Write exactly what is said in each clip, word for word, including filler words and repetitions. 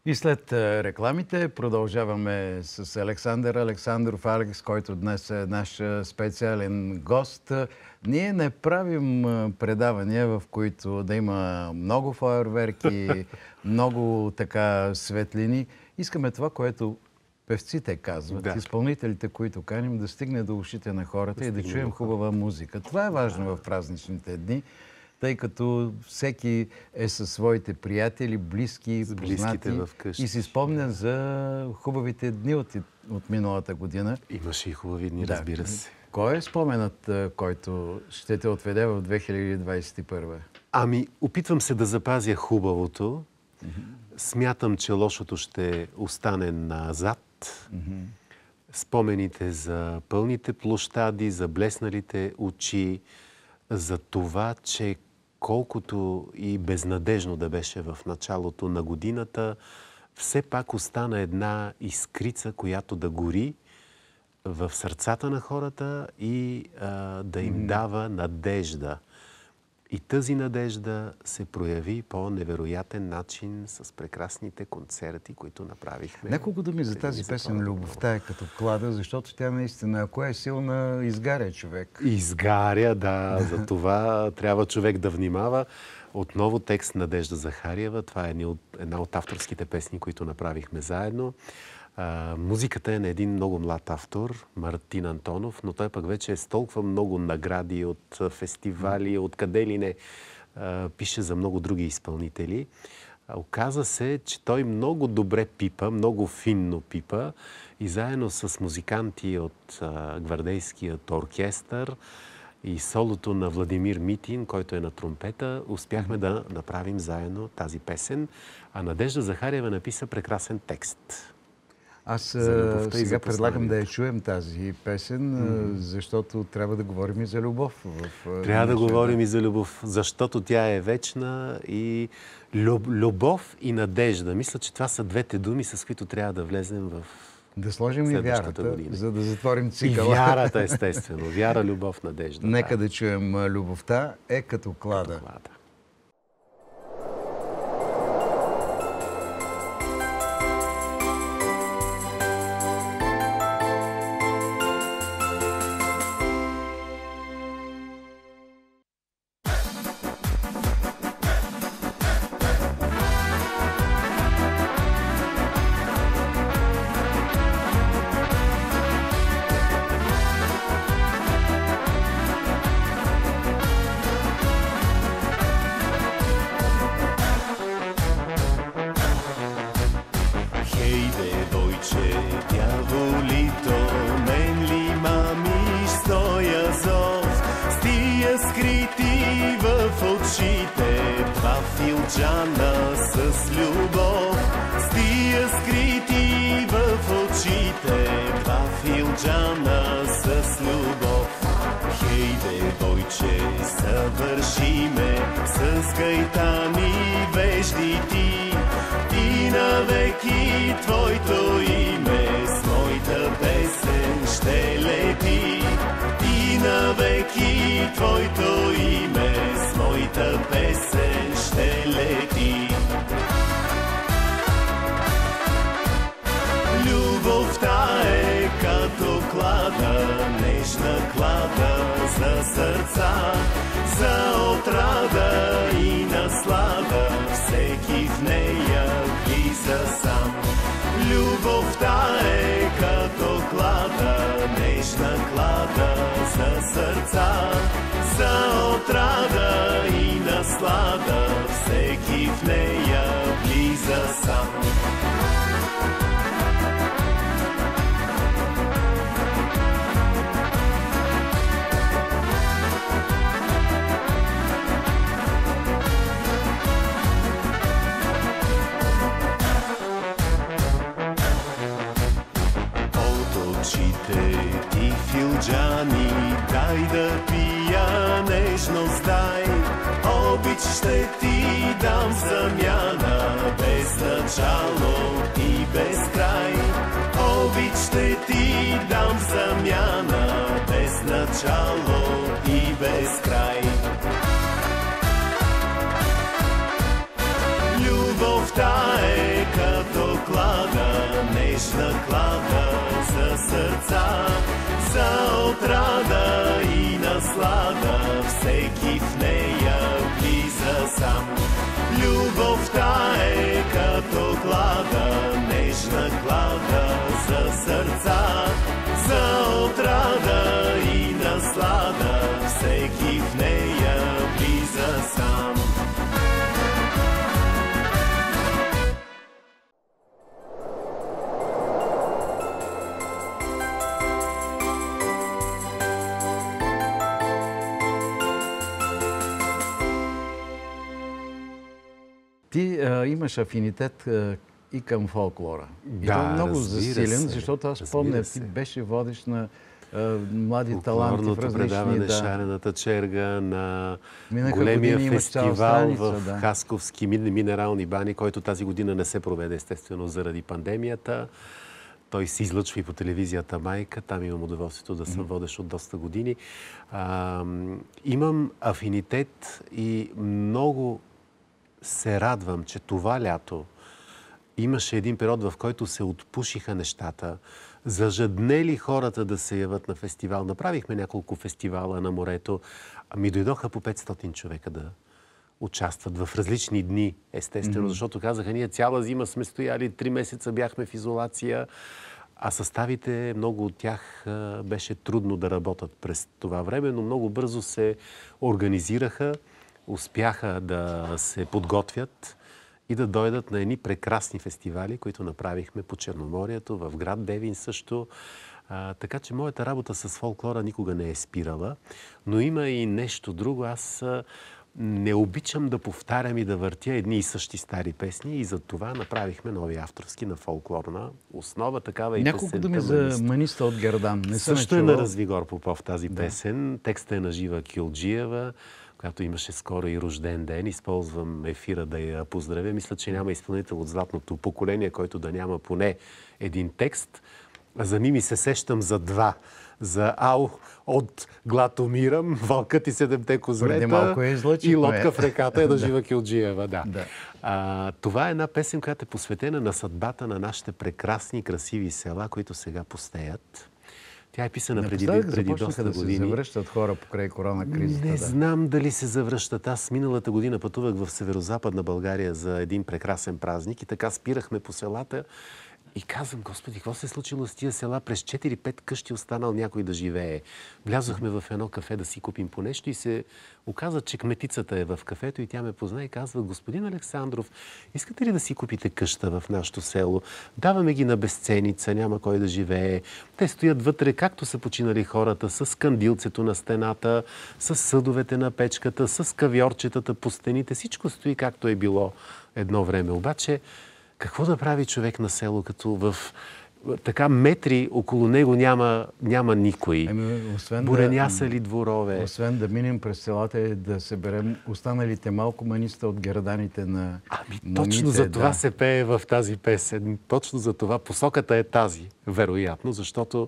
И след рекламите продължаваме с Александър Александров Алекс, който днес е наш специален гост. Ние не правим предавания, в които да има много фойерверки, много така светлини. Искаме това, което певците казват, да. Изпълнителите, които каним, да стигне до ушите на хората да и да чуем хубава музика. Това е важно да. В празничните дни, тъй като всеки е със своите приятели, близки, познати и си спомня за хубавите дни от, от миналата година. Имаше и хубави дни, да. Разбира се. Кой е споменът, който ще те отведе в две хиляди двадесет и първа? Ами, опитвам се да запазя хубавото. Mm-hmm. Смятам, че лошото ще остане назад. Mm-hmm. Спомените за пълните площади, за блесналите очи, за това, че колкото и безнадежно да беше в началото на годината, все пак остана една искрица, която да гори в сърцата на хората и а, да им mm. дава надежда. И тази надежда се прояви по невероятен начин с прекрасните концерти, които направихме. Няколко думи за тази песен "Любовта е като клада", защото тя наистина, ако е силна, изгаря човек. Изгаря, да. За това трябва човек да внимава. Отново текст Надежда Захариева. Това е една от авторските песни, които направихме заедно. А, музиката е на един много млад автор, Мартин Антонов, но той пък вече е с толкова много награди от фестивали, от къде ли не, а, пише за много други изпълнители. А, оказа се, че той много добре пипа, много финно пипа и заедно с музиканти от а, гвардейският оркестър и солото на Владимир Митин, който е на тромпета, успяхме да направим заедно тази песен. А Надежда Захариева написа прекрасен текст. Аз сега предлагам да я чуем тази песен, mm-hmm. защото трябва да говорим и за любов. В, трябва да говорим и за любов, защото тя е вечна и люб, любов и надежда. Мисля, че това са двете думи, с които трябва да влезем в да сложим и вярата, година. За да затворим цикъла. И вярата, естествено. Вяра, любов, надежда. Нека да, да чуем "Любовта е като клада". Като клада. Любовта е като сърца, за отрада и наслада, всеки в нея влиза сам. Любовта е като клада, нежна клада за сърца, за отрада и наслада, всеки в нея влиза сам. Ти а, имаш афинитет а, и към фолклора. Да, и то е много разбира засилен, се, защото аз разбира помня, се. ти беше водещ на а, млади таланти в Фолклорното различни... предаване Да. Шарената черга на Минаха големия години, имаш цяла фестивал страница, в да. Хасковски мин- минерални бани, който тази година не се проведе естествено заради пандемията. Той се излъчва и по телевизията Майка. Там имам удоволствието да съм водещ от доста години. А, имам афинитет и много се радвам, че това лято имаше един период, в който се отпушиха нещата. Зажаднели хората да се яват на фестивал. Направихме няколко фестивала на морето. Ами дойдоха по петстотин човека да участват в различни дни, естествено, mm-hmm. защото казаха, ние цяла зима сме стояли, три месеца бяхме в изолация, а съставите, много от тях беше трудно да работят през това време, но много бързо се организираха, успяха да се подготвят и да дойдат на едни прекрасни фестивали, които направихме по Черноморието, в град Девин също. А, така че моята работа с фолклора никога не е спирала, но има и нещо друго. Аз а, не обичам да повтарям и да въртя едни и същи стари песни и за това направихме нови авторски на фолклорна основа, такава и Няколко думи за Маниста от Гердан. Не също е на Развигор Попов тази да. песен. Текстът е на Жива Кюлджиева, която имаше скоро и рожден ден. Използвам ефира да я поздравя. Мисля, че няма изпълнител от златното поколение, който да няма поне един текст. За ми се сещам за два. За Ау от глад умирам, Вълкът и седемте козлета е излъчи, и Лодка в реката е на Жива Кюлджиева. Да. Да. А, това е една песен, която е посветена на съдбата на нашите прекрасни и красиви села, които сега пустеят. Тя е писана преди, преди доста да години. се завръщат хора покрай корона кризата. Не да. знам дали се завръщат. Аз миналата година пътувах в северо-западна България за един прекрасен празник и така спирахме по селата и казвам, Господи, какво се е случило с тия села? През четири-пет къщи останал някой да живее. Влязохме в едно кафе да си купим по нещо и се оказа, че кметицата е в кафето и тя ме позна и казва, господин Александров, искате ли да си купите къща в нашето село? Даваме ги на безценица, няма кой да живее. Те стоят вътре, както са починали хората, с кандилцето на стената, с съдовете на печката, с кавьорчетата по стените. Всичко стои както е било едно време. Обаче, какво да прави човек на село, като в така метри около него няма, няма никой? Еми, освен Буренясали дворове. Освен да минем през селата и да съберем останалите малко маниста от герданите на Ами момите, точно за това да. се пее в тази песен. Точно за това. Посоката е тази, вероятно, защото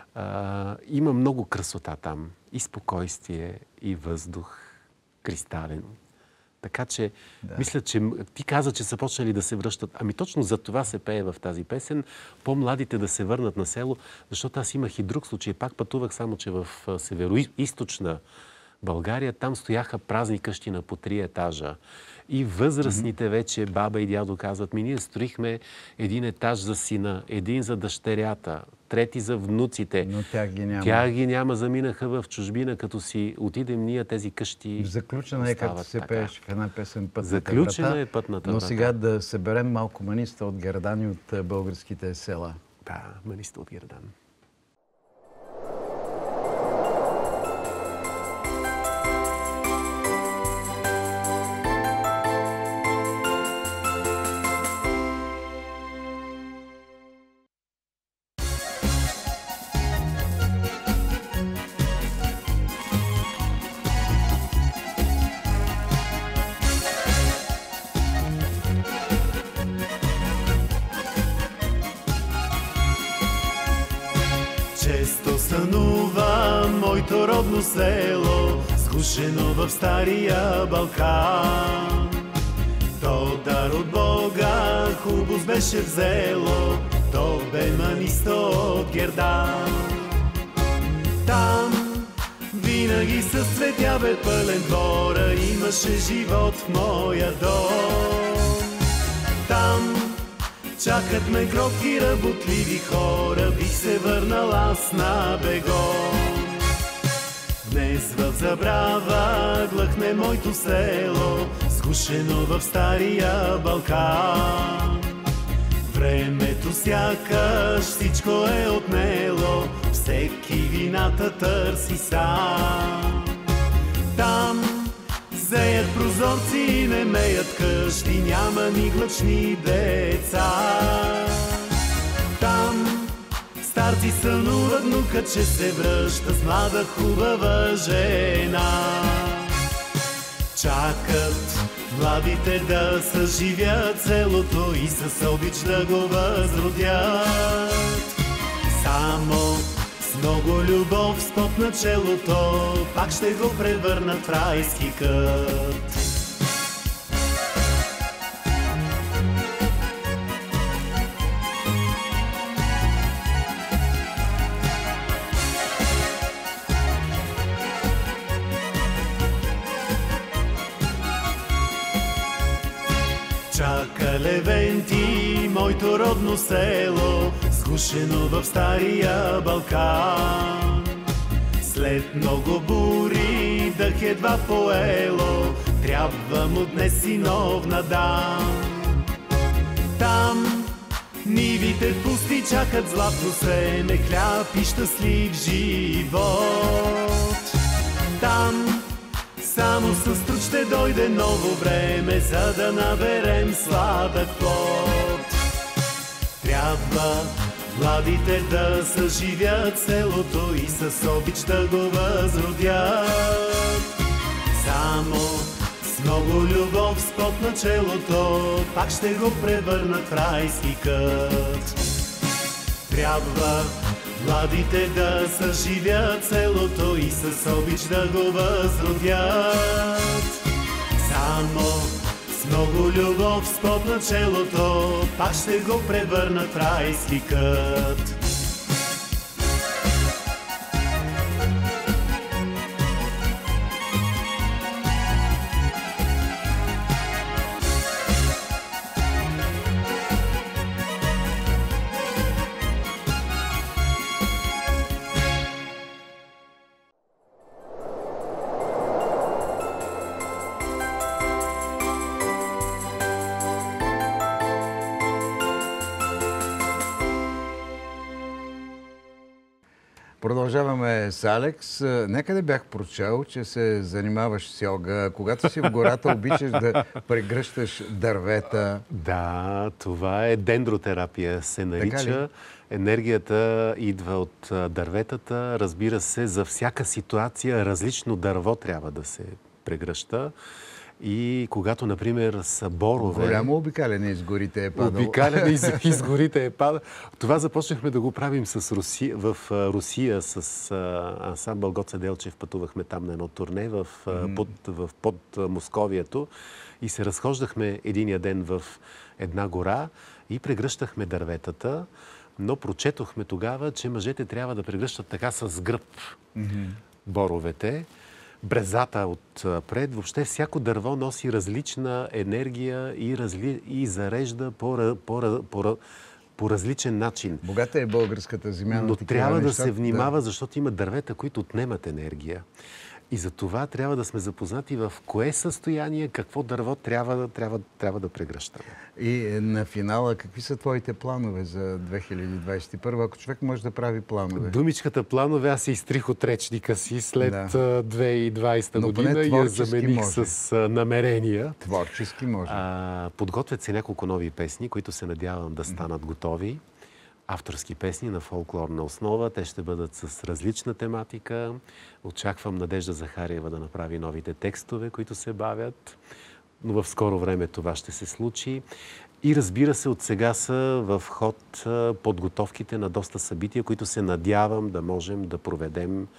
а, има много красота там. И спокойствие, и въздух, кристален. Така че, да. мисля, че ти каза, че са почнали да се връщат. Ами точно за това се пее в тази песен. По-младите да се върнат на село, защото аз имах и друг случай. Пак пътувах, само че в северо-источна България. Там стояха празни къщи на по три етажа. И възрастните mm-hmm. вече, баба и дядо казват, ми ние строихме един етаж за сина, един за дъщерята, трети за внуците. Но тях ги няма. Тях ги няма, заминаха в чужбина, като си отидем ние тези къщи. Заключена е, както се така. пееше в една песен Пътната Заключена врата. е Пътната Но врата. сега да съберем малко маниста от Гердан и от българските села. Да, маниста от Гердан. Често сънува моето родно село, сгушено в стария Балкан. То дар от Бога хубост беше взело, то бе манисто от гердан. Там винаги с цветя бе пълен двора, имаше живот в моя дом. Там чакат ме кротки работливи хора, бих се върнал аз на бегом. Днес в забрава глъхне моето село, сгушено в стария Балкан. Времето сякаш всичко е отнело, всеки вината търси сам. Там зеят прозорци и не меят къщи, няма ни глъчни деца. Там старци сънуват внука, че се връща с млада хубава жена. Чакат младите да съживят селото и с обич да го възродят. Само с много любов спот на челото, пак ще го превърнат в райски кът. Чака Левенти, моето родно село, сгушено в стария Балкан. След много бури дъх едва поело, трябва му днес синовна дан. Там нивите пусти чакат златно семе, хляб и щастлив живот. Там само с труд ще дойде ново време, за да наберем сладък плод. Трябва младите да съживят селото и с обич да го възродят. Само с много любов спот на челото, пак ще го превърнат в райски кът. Трябва младите да съживят селото и с обич да го възродят. Само с много любов спот на челото, пак ще го превърнат в райски кът. Продължаваме с Алекс. Някъде бях прочел, че се занимаваш с йога. Когато си в гората, обичаш да прегръщаш дървета. Да, това е дендротерапия, се нарича. Енергията идва от дърветата. Разбира се, за всяка ситуация различно дърво трябва да се прегръща. И когато, например, са борове... Голямо обикаляне из горите е падало. Обикаляне из, из горите е падало. Това започнахме да го правим с Русия, в Русия, с ансамбъл Гоце Делчев. Пътувахме там на едно турне в, mm-hmm. под, в, под Московието и се разхождахме единия ден в една гора и прегръщахме дърветата, но прочетохме тогава, че мъжете трябва да прегръщат така с гръб mm-hmm. боровете. Брезата отпред. Въобще всяко дърво носи различна енергия и, разли... и зарежда по, по, по, по различен начин. Богата е българската земя. Но трябва да се внимава, да. Защото има дървета, които отнемат енергия. И за това трябва да сме запознати в кое състояние, какво дърво трябва, трябва, трябва да прегръщаме. И на финала, какви са твоите планове за две хиляди двадесет и първа, ако човек може да прави планове? Думичката планове аз се изтрих от речника си след да. две хиляди и двадесета година и я замених може. с намерения. Творчески може. А, подготвят се няколко нови песни, които се надявам да станат готови. Авторски песни на фолклорна основа. Те ще бъдат с различна тематика. Очаквам Надежда Захариева да направи новите текстове, които се бавят. Но в скоро време това ще се случи. И разбира се, от сега са в ход подготовките на доста събития, които се надявам да можем да проведем,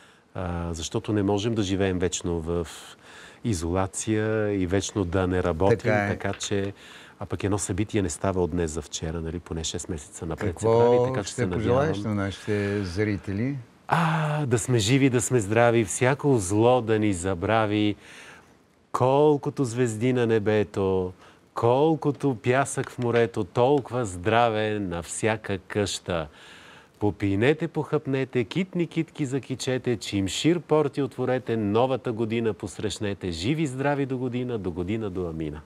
защото не можем да живеем вечно в изолация и вечно да не работим. Така, е. така че А пък едно събитие не става от днес за вчера, нали? Поне шест месеца напред Какво се прави, така че ще се пожелаеш надявам. на нашите зрители? А, да сме живи, да сме здрави, всяко зло да ни забрави, колкото звезди на небето, колкото пясък в морето, толкова здраве на всяка къща. Попийнете, похъпнете, китни китки закичете, чимшир порти отворете, новата година посрещнете. Живи, здрави до година, до година до амина.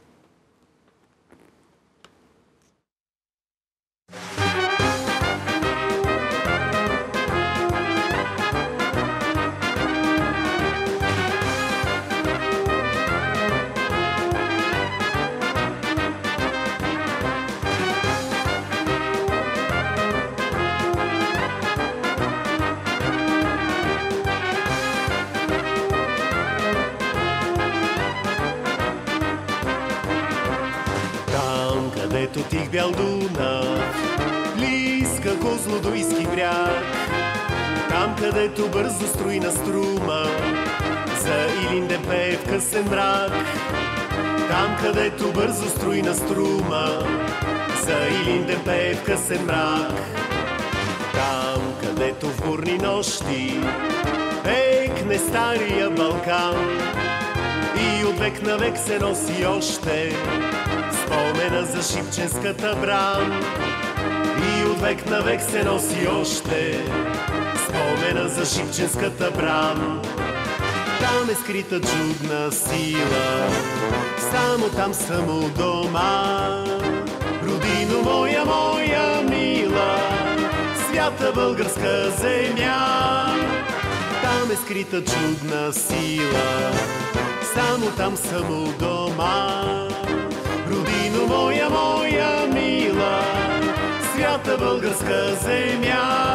Където тих бял Дунав, близка Козлодуйски бряг, там където бързо струйна струма, за Илинден пее в късен мрак. Там където бързо струйна струма, за Илинден пее в късен мрак. Там където в бурни нощи пекне стария Балкан и от век на век се носи още спомена за Шипченската бран. И от век на век се носи още спомена за Шипченската бран. Там е скрита чудна сила, само там съм у дома. Родино моя, моя мила, свята българска земя. Там е скрита чудна сила, само там съм у дома. Родино моя, моя мила, свята българска земя.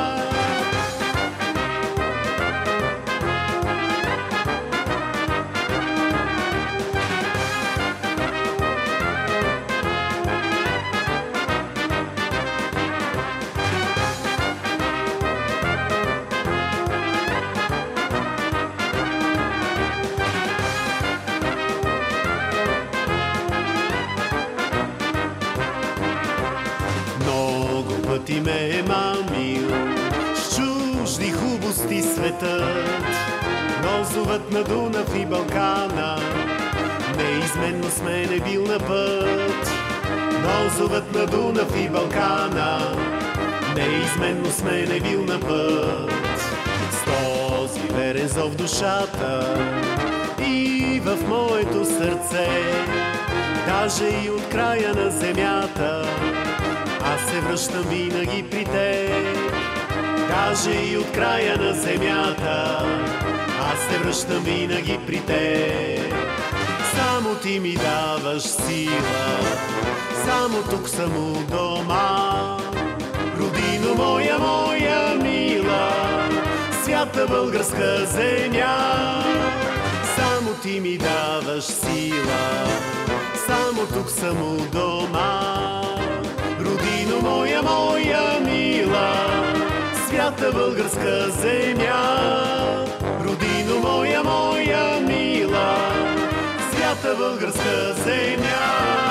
Ти ме е мамил с чужди хубости светът, но зовът на Дунав и Балкана неизменно с мен е бил на път. Но зовът на Дунав и Балкана неизменно с мен е бил на път. С този верен зов в душата и в моето сърце, даже и от края на земята, аз се връщам винаги при теб. Даже и от края на земята, аз се връщам винаги при теб. Само ти ми даваш сила, само тук съм у дома. Родино моя, моя мила, свята българска земя. Само ти ми даваш сила, само тук съм у дома. Родино моя, моя мила, свята българска земя. Родино моя, моя мила, свята българска земя.